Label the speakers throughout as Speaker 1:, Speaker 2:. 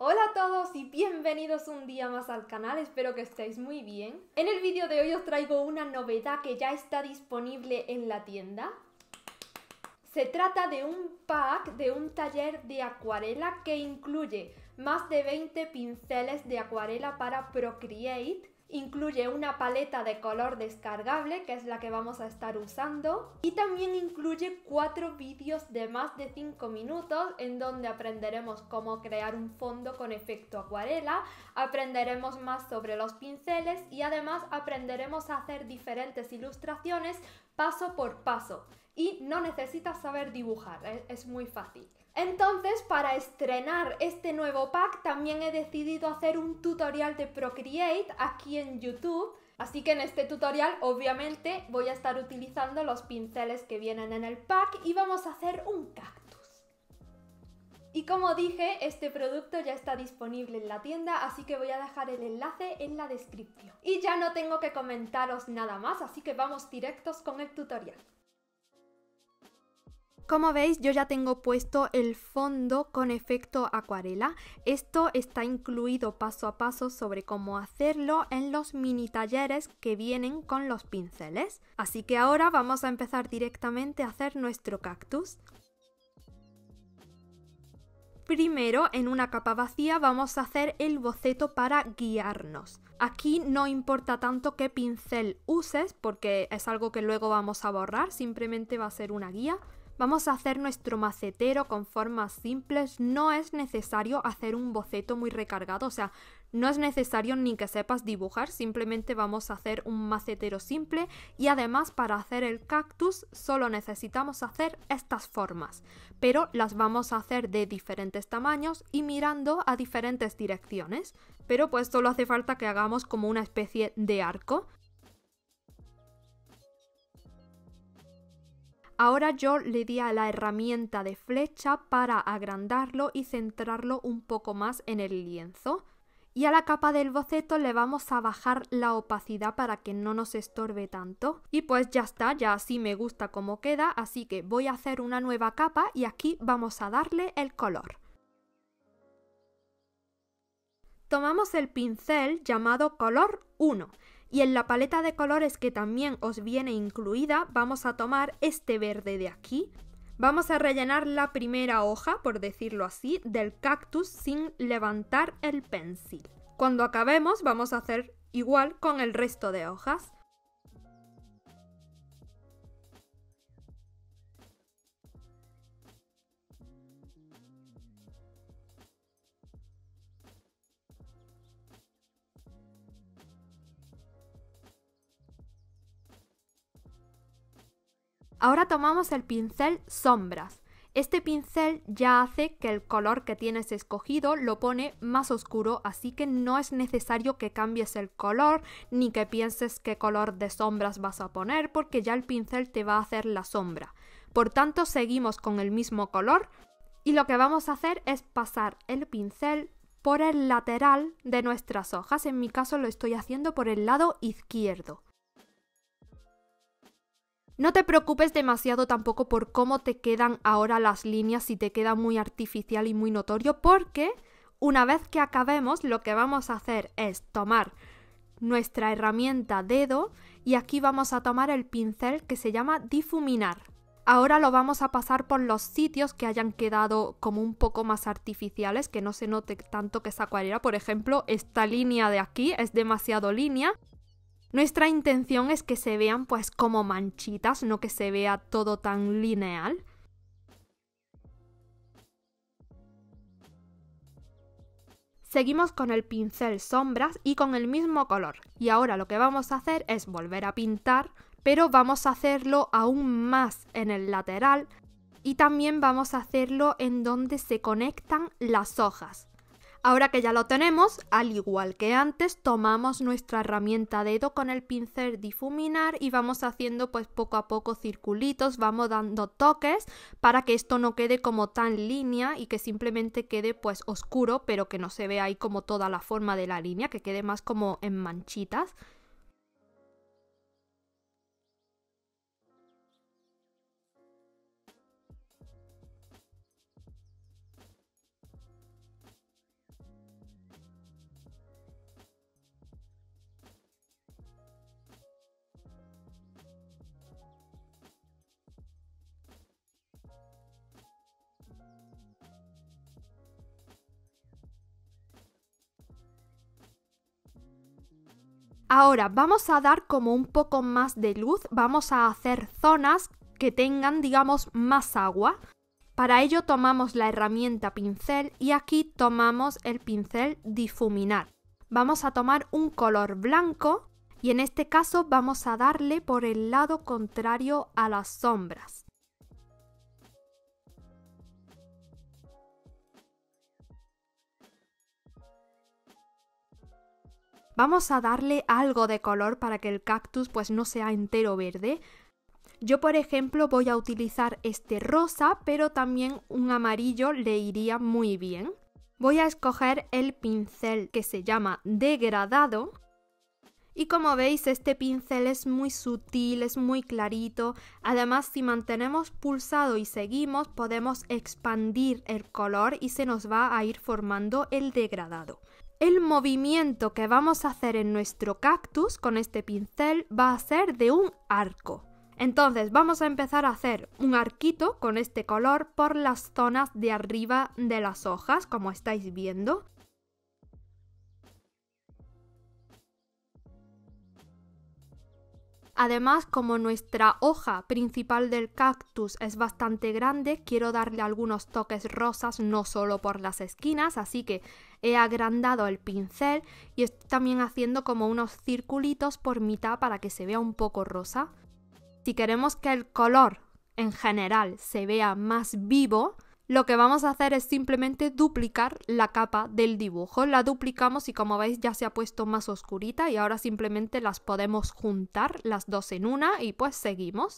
Speaker 1: Hola a todos y bienvenidos un día más al canal, espero que estéis muy bien. En el vídeo de hoy os traigo una novedad que ya está disponible en la tienda. Se trata de un pack de un taller de acuarela que incluye más de 20 pinceles de acuarela para Procreate. Incluye una paleta de color descargable, que es la que vamos a estar usando, y también incluye 4 vídeos de más de 5 minutos en donde aprenderemos cómo crear un fondo con efecto acuarela, aprenderemos más sobre los pinceles y además aprenderemos a hacer diferentes ilustraciones paso por paso. Y no necesitas saber dibujar, es muy fácil. Entonces, para estrenar este nuevo pack, también he decidido hacer un tutorial de Procreate aquí en YouTube. Así que en este tutorial, obviamente, voy a estar utilizando los pinceles que vienen en el pack y vamos a hacer un cactus. Y como dije, este producto ya está disponible en la tienda, así que voy a dejar el enlace en la descripción. Y ya no tengo que comentaros nada más, así que vamos directos con el tutorial. Como veis, yo ya tengo puesto el fondo con efecto acuarela. Esto está incluido paso a paso sobre cómo hacerlo en los mini talleres que vienen con los pinceles. Así que ahora vamos a empezar directamente a hacer nuestro cactus. Primero, en una capa vacía vamos a hacer el boceto para guiarnos. Aquí no importa tanto qué pincel uses porque es algo que luego vamos a borrar, simplemente va a ser una guía. Vamos a hacer nuestro macetero con formas simples, no es necesario hacer un boceto muy recargado, o sea, no es necesario ni que sepas dibujar, simplemente vamos a hacer un macetero simple y además para hacer el cactus solo necesitamos hacer estas formas, pero las vamos a hacer de diferentes tamaños y mirando a diferentes direcciones, pero pues solo hace falta que hagamos como una especie de arco. Ahora yo le di a la herramienta de flecha para agrandarlo y centrarlo un poco más en el lienzo. Y a la capa del boceto le vamos a bajar la opacidad para que no nos estorbe tanto. Y pues ya está, ya así me gusta cómo queda, así que voy a hacer una nueva capa y aquí vamos a darle el color. Tomamos el pincel llamado color 1. Y en la paleta de colores que también os viene incluida vamos a tomar este verde de aquí. Vamos a rellenar la primera hoja, por decirlo así, del cactus sin levantar el pencil. Cuando acabemos vamos a hacer igual con el resto de hojas. Ahora tomamos el pincel sombras. Este pincel ya hace que el color que tienes escogido lo pone más oscuro, así que no es necesario que cambies el color ni que pienses qué color de sombras vas a poner porque ya el pincel te va a hacer la sombra. Por tanto, seguimos con el mismo color y lo que vamos a hacer es pasar el pincel por el lateral de nuestras hojas. En mi caso lo estoy haciendo por el lado izquierdo. No te preocupes demasiado tampoco por cómo te quedan ahora las líneas, si te queda muy artificial y muy notorio, porque una vez que acabemos lo que vamos a hacer es tomar nuestra herramienta dedo y aquí vamos a tomar el pincel que se llama difuminar. Ahora lo vamos a pasar por los sitios que hayan quedado como un poco más artificiales, que no se note tanto que es acuarela. Por ejemplo, esta línea de aquí es demasiado línea. Nuestra intención es que se vean pues como manchitas, no que se vea todo tan lineal. Seguimos con el pincel sombras y con el mismo color. Y ahora lo que vamos a hacer es volver a pintar, pero vamos a hacerlo aún más en el lateral y también vamos a hacerlo en donde se conectan las hojas. Ahora que ya lo tenemos, al igual que antes, tomamos nuestra herramienta dedo con el pincel difuminar y vamos haciendo pues poco a poco circulitos, vamos dando toques para que esto no quede como tan línea y que simplemente quede pues oscuro, pero que no se vea ahí como toda la forma de la línea, que quede más como en manchitas. Ahora vamos a dar como un poco más de luz, vamos a hacer zonas que tengan, digamos, más agua. Para ello tomamos la herramienta pincel y aquí tomamos el pincel difuminar. Vamos a tomar un color blanco y en este caso vamos a darle por el lado contrario a las sombras. Vamos a darle algo de color para que el cactus pues no sea entero verde. Yo, por ejemplo, voy a utilizar este rosa, pero también un amarillo le iría muy bien. Voy a escoger el pincel que se llama degradado. Y como veis, este pincel es muy sutil, es muy clarito. Además, si mantenemos pulsado y seguimos, podemos expandir el color y se nos va a ir formando el degradado. El movimiento que vamos a hacer en nuestro cactus con este pincel va a ser de un arco. Entonces vamos a empezar a hacer un arquito con este color por las zonas de arriba de las hojas, como estáis viendo. Además, como nuestra hoja principal del cactus es bastante grande, quiero darle algunos toques rosas, no solo por las esquinas, así que he agrandado el pincel y estoy también haciendo como unos circulitos por mitad para que se vea un poco rosa. Si queremos que el color en general se vea más vivo, lo que vamos a hacer es simplemente duplicar la capa del dibujo. La duplicamos y como veis ya se ha puesto más oscurita y ahora simplemente las podemos juntar las dos en una y pues seguimos.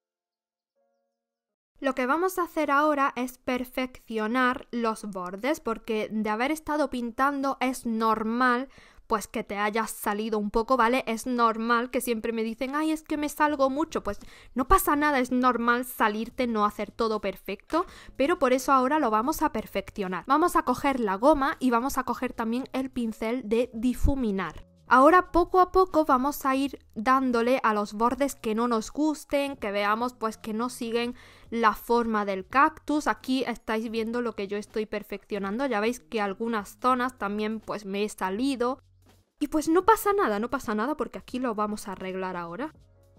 Speaker 1: Lo que vamos a hacer ahora es perfeccionar los bordes porque de haber estado pintando es normal pues que te hayas salido un poco, ¿vale? Es normal que siempre me dicen, ay, es que me salgo mucho, pues no pasa nada, es normal salirte, no hacer todo perfecto, pero por eso ahora lo vamos a perfeccionar. Vamos a coger la goma y vamos a coger también el pincel de difuminar. Ahora poco a poco vamos a ir dándole a los bordes que no nos gusten, que veamos pues que no siguen la forma del cactus. Aquí estáis viendo lo que yo estoy perfeccionando, ya veis que algunas zonas también pues me he salido. Y pues no pasa nada porque aquí lo vamos a arreglar ahora.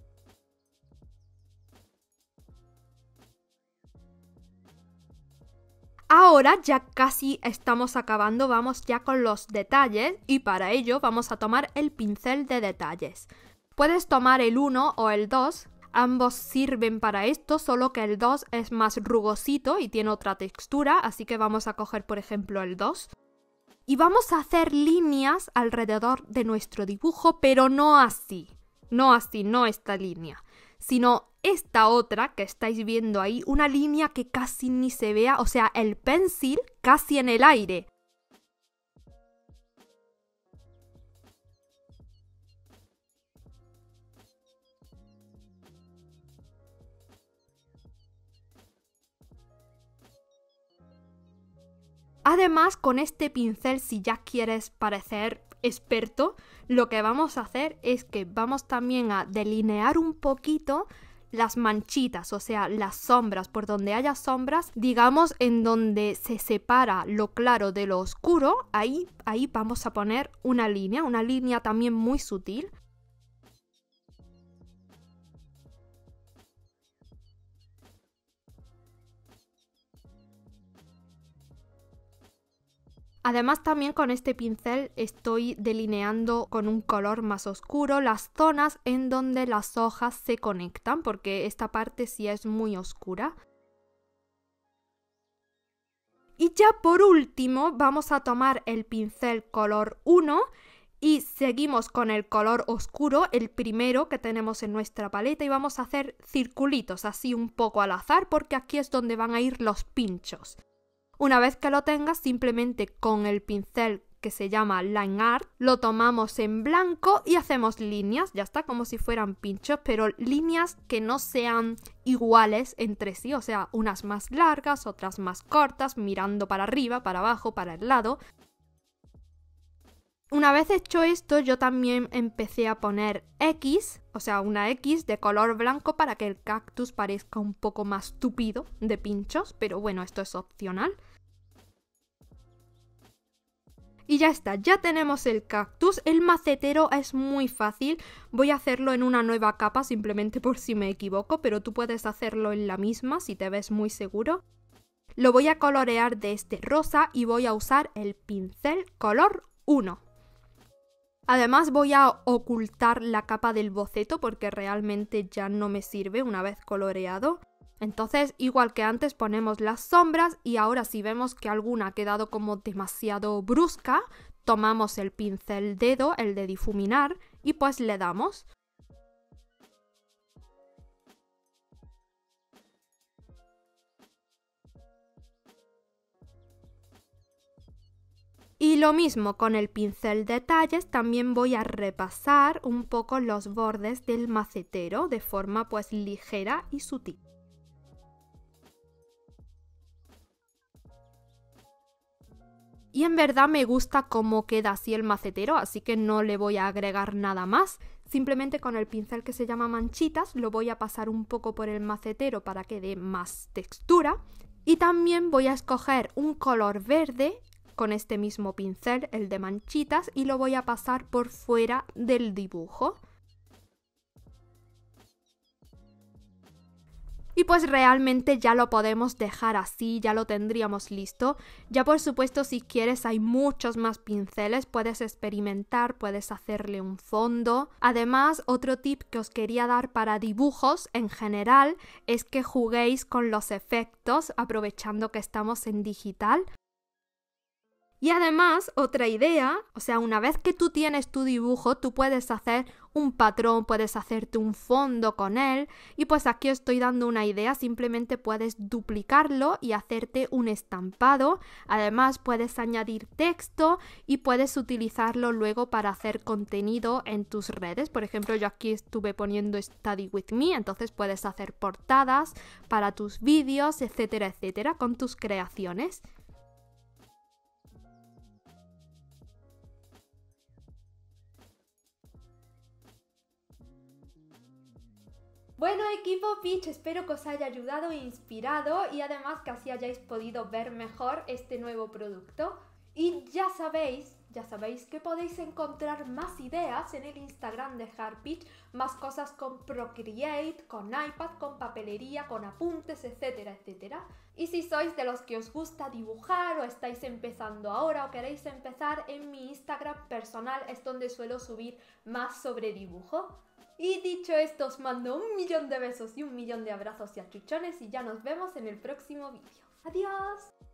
Speaker 1: Ahora ya casi estamos acabando, vamos ya con los detalles y para ello vamos a tomar el pincel de detalles. Puedes tomar el 1 o el 2, ambos sirven para esto, solo que el 2 es más rugosito y tiene otra textura, así que vamos a coger por ejemplo el 2. Y vamos a hacer líneas alrededor de nuestro dibujo, pero no así, no esta línea, sino esta otra que estáis viendo ahí, una línea que casi ni se vea, o sea, el pencil casi en el aire. Además, con este pincel, si ya quieres parecer experto, lo que vamos a hacer es que vamos también a delinear un poquito las manchitas, o sea, las sombras, por donde haya sombras, digamos en donde se separa lo claro de lo oscuro, ahí vamos a poner una línea también muy sutil. Además también con este pincel estoy delineando con un color más oscuro las zonas en donde las hojas se conectan porque esta parte sí es muy oscura. Y ya por último vamos a tomar el pincel color 1 y seguimos con el color oscuro, el primero que tenemos en nuestra paleta y vamos a hacer circulitos así un poco al azar porque aquí es donde van a ir los pinchos. Una vez que lo tengas, simplemente con el pincel que se llama Line Art, lo tomamos en blanco y hacemos líneas, ya está, como si fueran pinchos, pero líneas que no sean iguales entre sí, o sea, unas más largas, otras más cortas, mirando para arriba, para abajo, para el lado. Una vez hecho esto, yo también empecé a poner X, o sea, una X de color blanco para que el cactus parezca un poco más tupido de pinchos, pero bueno, esto es opcional. Y ya está, ya tenemos el cactus. El macetero es muy fácil. Voy a hacerlo en una nueva capa simplemente por si me equivoco, pero tú puedes hacerlo en la misma si te ves muy seguro. Lo voy a colorear de este rosa y voy a usar el pincel color 1. Además voy a ocultar la capa del boceto porque realmente ya no me sirve una vez coloreado. Entonces, igual que antes, ponemos las sombras y ahora si vemos que alguna ha quedado como demasiado brusca, tomamos el pincel dedo, el de difuminar, y pues le damos. Y lo mismo con el pincel detalles, también voy a repasar un poco los bordes del macetero de forma pues ligera y sutil. Y en verdad me gusta cómo queda así el macetero, así que no le voy a agregar nada más. Simplemente con el pincel que se llama manchitas lo voy a pasar un poco por el macetero para que dé más textura. Y también voy a escoger un color verde con este mismo pincel, el de manchitas, y lo voy a pasar por fuera del dibujo. Y pues realmente ya lo podemos dejar así, ya lo tendríamos listo. Ya por supuesto si quieres hay muchos más pinceles, puedes experimentar, puedes hacerle un fondo. Además, otro tip que os quería dar para dibujos en general es que juguéis con los efectos aprovechando que estamos en digital. Y además, otra idea, o sea, una vez que tú tienes tu dibujo, tú puedes hacer un patrón, puedes hacerte un fondo con él. Y pues aquí os estoy dando una idea, simplemente puedes duplicarlo y hacerte un estampado. Además, puedes añadir texto y puedes utilizarlo luego para hacer contenido en tus redes. Por ejemplo, yo aquí estuve poniendo Study With Me, entonces puedes hacer portadas para tus vídeos, etcétera, etcétera, con tus creaciones. Bueno, equipo Peach, espero que os haya ayudado e inspirado y además que así hayáis podido ver mejor este nuevo producto. Y ya sabéis que podéis encontrar más ideas en el Instagram de Heartpeach, más cosas con Procreate, con iPad, con papelería, con apuntes, etcétera, etcétera. Y si sois de los que os gusta dibujar o estáis empezando ahora o queréis empezar, en mi Instagram personal es donde suelo subir más sobre dibujo. Y dicho esto, os mando 1.000.000 de besos y 1.000.000 de abrazos y achuchones y ya nos vemos en el próximo vídeo. ¡Adiós!